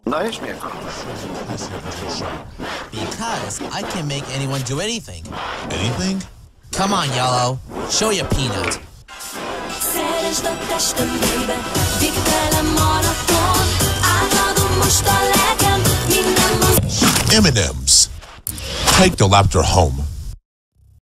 Na és miért akarod? Because I can make anyone do anything. Anything? Come on, Yellow. Show your peanut. Szeresd a testembe, vigd velem maraton, átadom most a lelkem, minden mozgás. M&M's. Take the laughter home.